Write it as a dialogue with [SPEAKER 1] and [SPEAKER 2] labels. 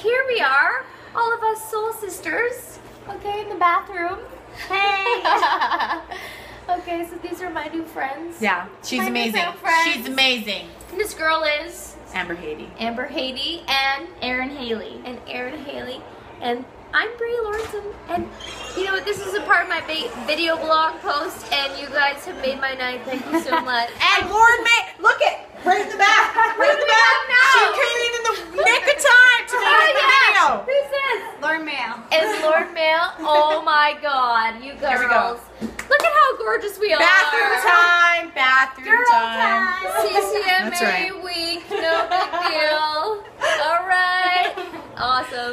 [SPEAKER 1] here we are, all of us soul sisters, okay, in the bathroom. Hey! Okay, so these are my new friends.
[SPEAKER 2] Yeah, she's
[SPEAKER 1] My
[SPEAKER 2] amazing.
[SPEAKER 1] new friends.
[SPEAKER 2] She's amazing.
[SPEAKER 1] And this girl is
[SPEAKER 2] Amber Haiti.
[SPEAKER 1] Amber Haiti and
[SPEAKER 3] Erin Haley.
[SPEAKER 1] Erin Haley. And I'm Brea Lawrenson. And you know what? This is a part of my video blog post, and you guys have made my night. Thank you so much.
[SPEAKER 2] And Lauren May, look it, right in the back. Right in the back.
[SPEAKER 1] now.
[SPEAKER 2] She came in the nick of time to make the video.
[SPEAKER 1] Who's this?
[SPEAKER 3] Lauren Mail.
[SPEAKER 1] It's Lord Mail. Oh my God, you girls.
[SPEAKER 2] Here we go.
[SPEAKER 1] Look at how gorgeous we are.
[SPEAKER 2] Bathroom time. Bathroom
[SPEAKER 3] Girl
[SPEAKER 2] time.
[SPEAKER 1] CCMA
[SPEAKER 2] That's right.
[SPEAKER 1] week. No big deal. All right. Awesome.